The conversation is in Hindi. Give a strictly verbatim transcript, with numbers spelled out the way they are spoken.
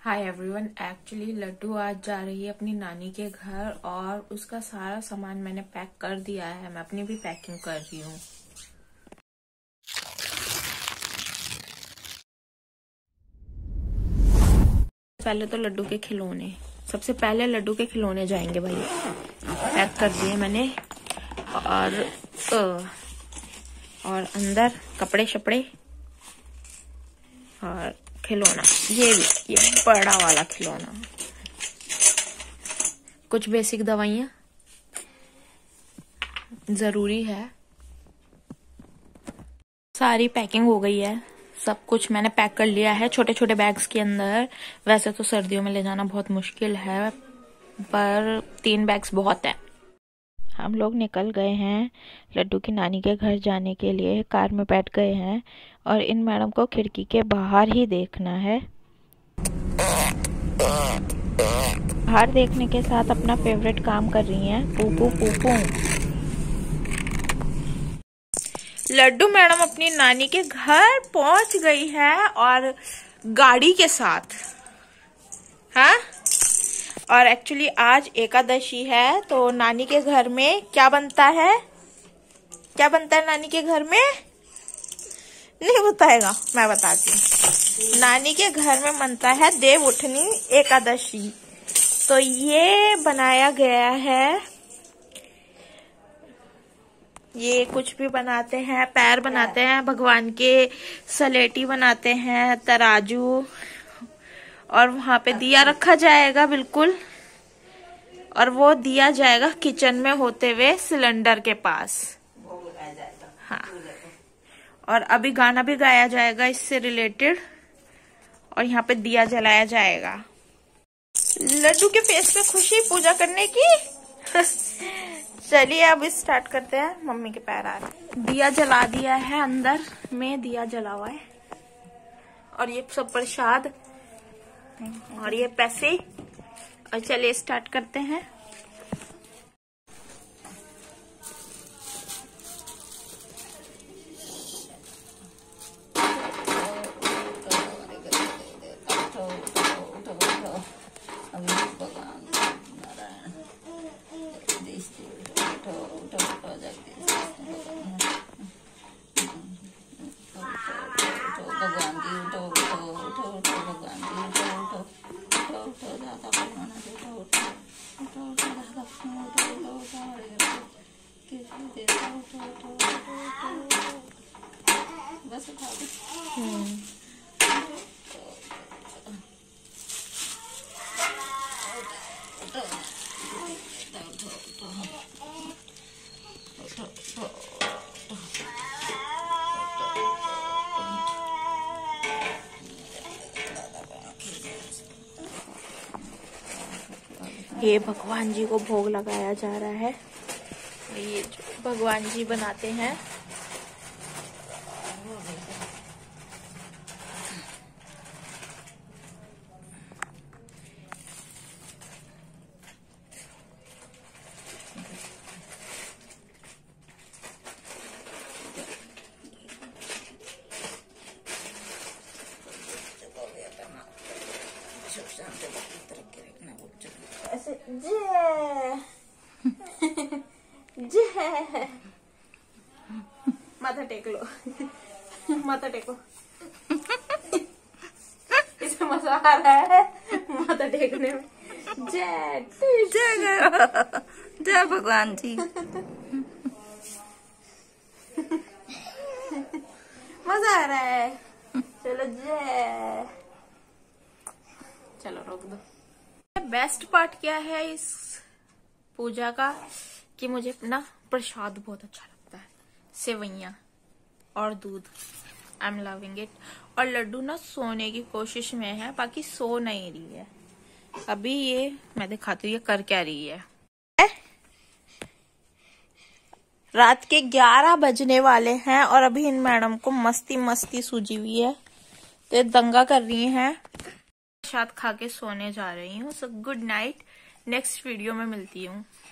Hi everyone. एक्चुअली लड्डू आज जा रही है अपनी नानी के घर और उसका सारा सामान मैंने पैक कर दिया है। मैं अपनी भी पैकिंग कर रही हूँ। पहले तो लड्डू के खिलौने, सबसे पहले लड्डू के खिलौने जाएंगे भाई। पैक कर दिए मैंने। और और अंदर कपड़े शपड़े और खिलौना, ये भी ये बड़ा वाला खिलौना, कुछ बेसिक दवाइयाँ जरूरी है। सारी पैकिंग हो गई है, सब कुछ मैंने पैक कर लिया है छोटे छोटे बैग्स के अंदर। वैसे तो सर्दियों में ले जाना बहुत मुश्किल है, पर तीन बैग्स बहुत है। हम लोग निकल गए हैं लड्डू की नानी के घर जाने के लिए। कार में बैठ गए हैं और इन मैडम को खिड़की के बाहर ही देखना है। बाहर देखने के साथ अपना फेवरेट काम कर रही हैं, पूपू पूपू। लड्डू मैडम अपनी नानी के घर पहुंच गई है और गाड़ी के साथ। हाँ, और एक्चुअली आज एकादशी है तो नानी के घर में क्या बनता है, क्या बनता है नानी के घर में? नहीं बताएगा, मैं बताती हूँ। नानी के घर में बनता है देव उठनी एकादशी। तो ये बनाया गया है, ये कुछ भी बनाते हैं, पैर बनाते हैं भगवान के, सलेटी बनाते हैं, तराजू, और वहां पे दिया रखा जाएगा बिल्कुल। और वो दिया जाएगा किचन में होते हुए सिलेंडर के पास। हाँ, और अभी गाना भी गाया जाएगा इससे रिलेटेड, और यहाँ पे दिया जलाया जाएगा। लड्डू के फेस में खुशी पूजा करने की। चलिए अब स्टार्ट करते हैं। मम्मी के पैर आ रहे। दिया जला दिया है, अंदर में दिया जला हुआ है, और ये सब प्रसाद और ये पैसे। और चलिए स्टार्ट करते हैं। बस उठा दो। ये भगवान जी को भोग लगाया जा रहा है। ये जो भगवान जी बनाते हैं, ऐसे जय जय। माथा टेक लो, माथा टेको। इसे मजा आ रहा है माथा टेकने में। जय जय जय भगवान जी। मजा आ रहा है। चलो जय। चलो रोक दो। बेस्ट पार्ट क्या है इस पूजा का कि मुझे अपना प्रसाद बहुत अच्छा लगता है, सेवइयाँ और दूध। I am loving it. और लड्डू ना सोने की कोशिश में है, बाकी सो नहीं रही है अभी। ये मैं दिखाती हूँ ये कर क्या रही है। रात के ग्यारह बजने वाले हैं और अभी इन मैडम को मस्ती मस्ती सूझी हुई है, तो ये दंगा कर रही हैं। प्रसाद खा के सोने जा रही हूँ। So good night, next video में मिलती हूँ।